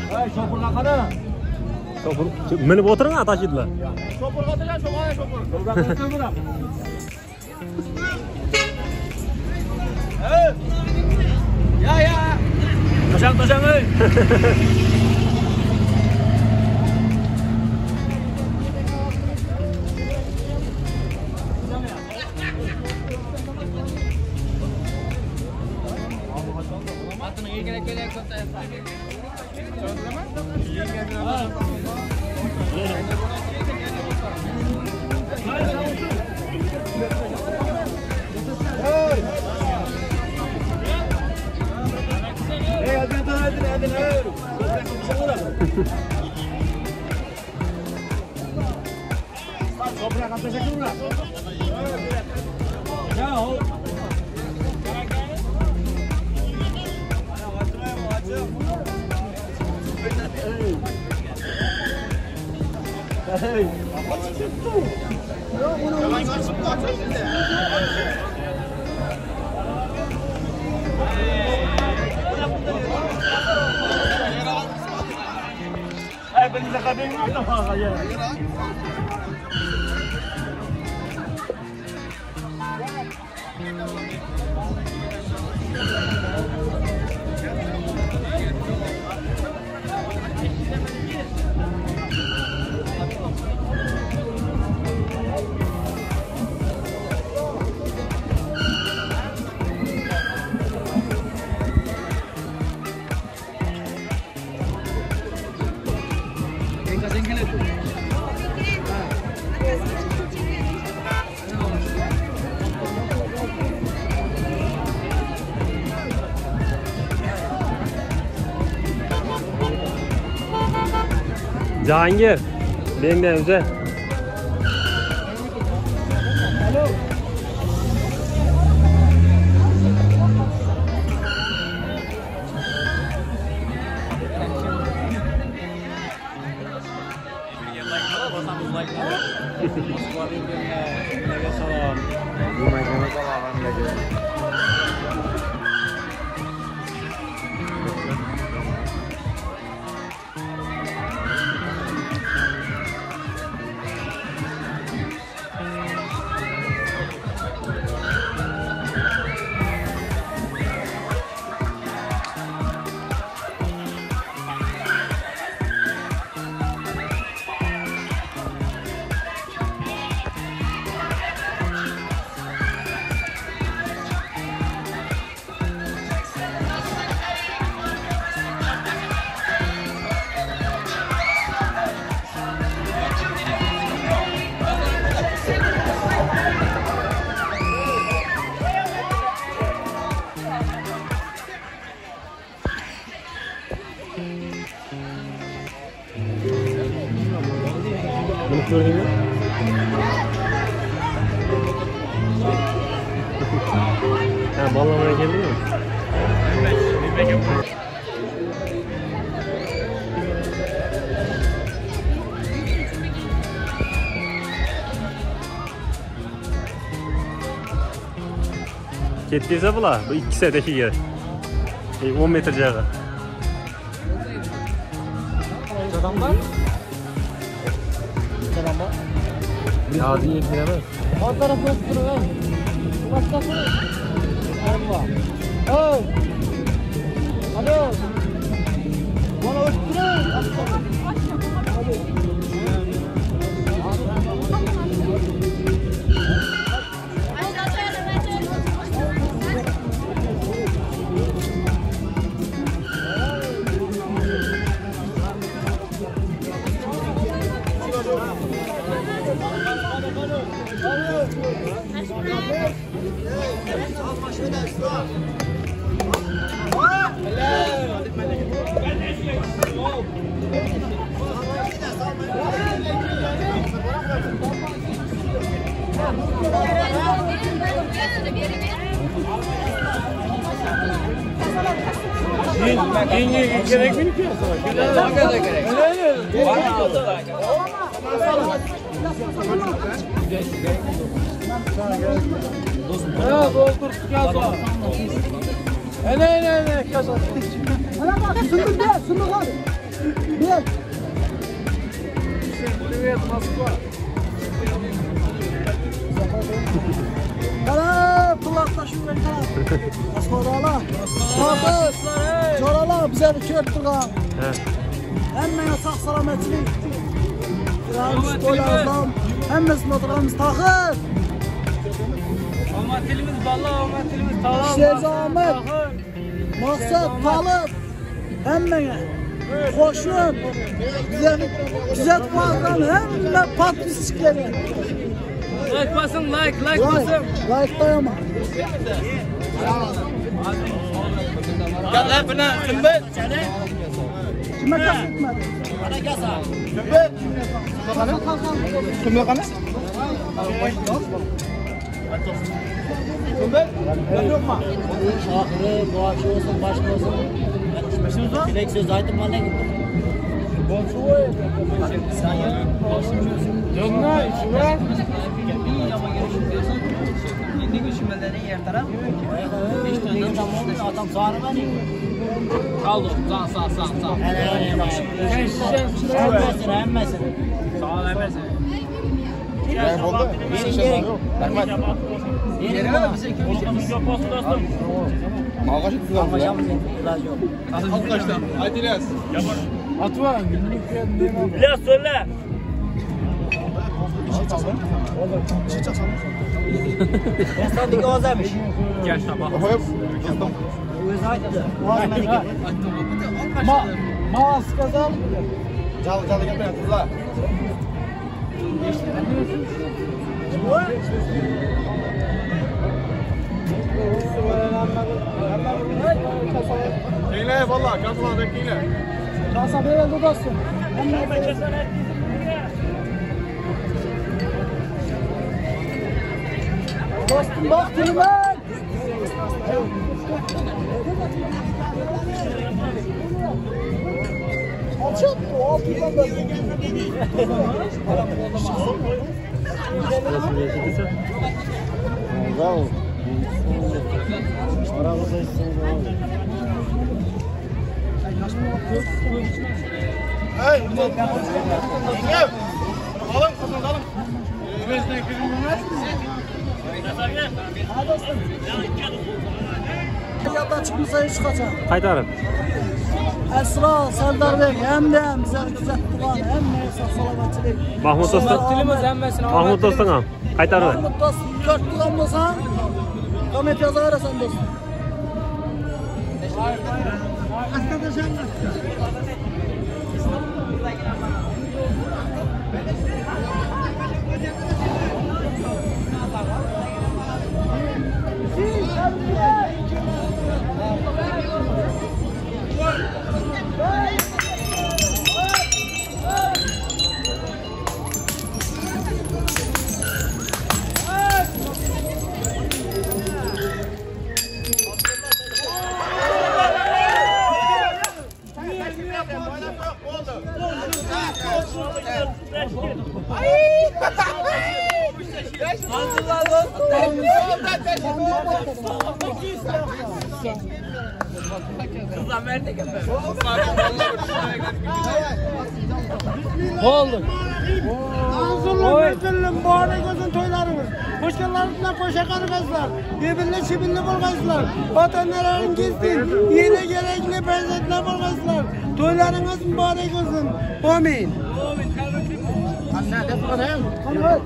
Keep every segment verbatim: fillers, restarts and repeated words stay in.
Ay şoförga qara. Şoför minib o'tiring atashidlar. Şoförga atagan şoför şoför. Şoförga qara. Hey. Ya ya. Taşang taşang ey. Ay ben de kadın ne falan ya. Cahangir, benden önce. Bunu gördün mü? Ha, ballamaya geldin mi? Kettiyse bula, bu ikki sadaki yer. on metr joyi. Adamlar? Adamlar? Ya diye giremez. O tarafı oturuyor. Başka mı? Allah. Oh. Alo. Bana oturuyor. Yenge gerek mi ki? Gerek gerek. Ya doldur gaza. Ne ne ne gaza. Ana bak sundur de sundur hadi. Moskva. Kara kulaklaşın ben kara. Moskva'da Bakın. Coralar bize bir kört durgan. Hemen sağ salametlik. Biraz dolardan. Hemmesini oturağımız takır. Ama tilimiz balla, ama tilimiz talan. Şehzamet. Maksat kalıp. Hemen. Koşun. Güzel, güzel kumardan hemen patlıçıkları. Like basın, like, like basın. Like dayama. Gel lan buna, kımbet. Kime kastetmedi? Bana gel sağ. Kımbet. Kımbet kanı? Kımbet? Ben yok mu? Şahırı, boğaçı olsun, başka olsun. Başımız var? Dilek söz aydın bana gitti. Sen ya. Yok mu? İçime. Bir yama görüşüm diyorsun. Kendi görüşmelerin yer taraf. İşte ne zaman adam sağırı beni. Kaldı. Sağ, sağ, sağ, sağ. Hemmesini, hemmesini. Sağ ol, emersin. Benim gerek. Yerim bana. Bize kimse. Malgaşı tutuyoruz ya. Almışamız ilacı yok. Arkadaşlar, hadi İlyas. Atma. Günlük kendine. İlyas söyle. Ben sandık Oğuz'aymış. Gel sabah. Hop. Oğuz aydı. Oğuz beni gitti. Ma, Maas kazan. Çal çal gel ben kızlar. Eyle valla kasma bekleyle. Kasa böyle dostum. Dostum bak Tilmen. Açık o altından da. Bravo. Hey, yenge. Alın, alın, alın. Üvesine girilmez mi? Ha dostum. Yoldan çıkmışsa hiç kaçar. Qaytarın. Esra, Serdar Bey hem de hem bize güzel tutan hem neyse salametçilik. Mahmut dostum. Tilimiz emmesine. Mahmut dostum am. Qaytarın. Mahmut dostum kört tutan olsan kamet yazar sen dostum. Aslında sen Kızlar verdik efendim. ne oldu? Ağzınla mezunlu boğana gözün toylarımız. Hoşçalarınızla koşa kargazlar. Birbirine şibirli bulgazlar. Vatanların gizli. Yine gerekli benzetler bulgazlar. Toylarınız mübarek olsun. Amin. Anne de falan. Kanı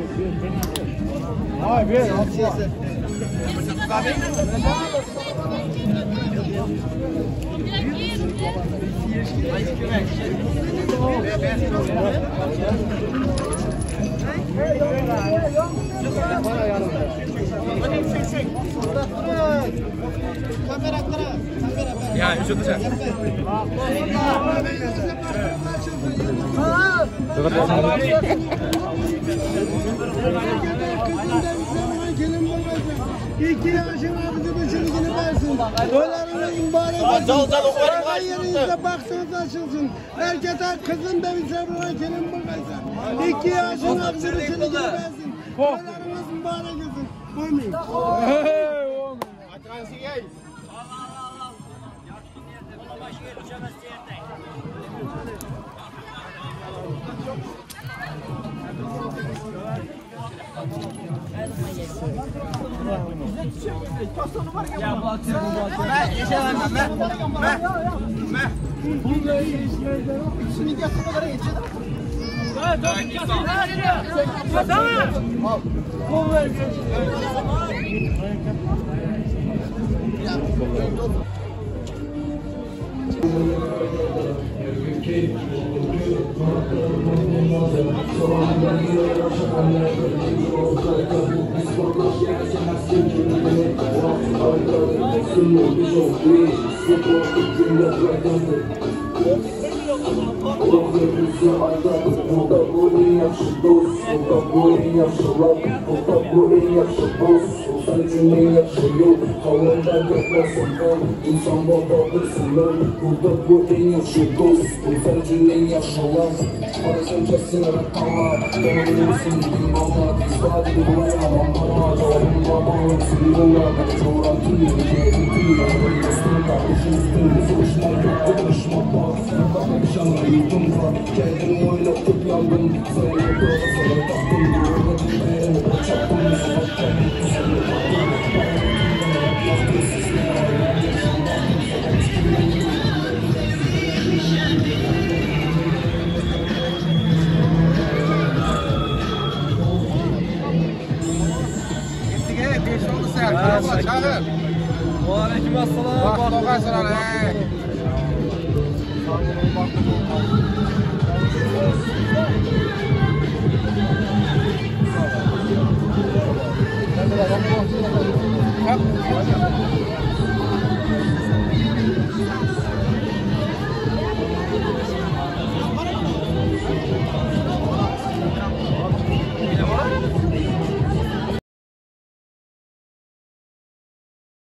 Ay bir alçısı. Ya, şu dışarı. İki yaşın ağzı düşüncünü versin. Dolarınız mübarek olsun. Zal zal okuyorum. Her yerinizde baksınız açılsın. Herkese kızın da bir sebebi gelin bulmayın. İki yaşın ağzı düşüncünü versin. Dolarınız mübarek olsun. Amin. Atransın gel. Başka yer uçamaz diye. Ya bu atıyor bu atıyor. Ben geçemem ben. Ben. Ben. Üçünü yaptığına kadar geçeceğim. İnsan babasından burada bu en yaşlı dost. Sen cümleyi yaşalan parasın kesin rakamlar. Doğruyorsun bizim valla biz sadece bulayamam bana. Doğrum babam sürüyorlar. Coğrafyayı yediyor. Dostum kardeşim üstünde soğuşma yok. Konuşma bak. Akşamlar yurdum var. Kendimi oynatıp yandım. Sayın doğru sana taktım. Yolda dinlerim. Çaktım sokaktan. Kusura baktım. Aleyküm assalam. Bak dokar sana ne? Bak.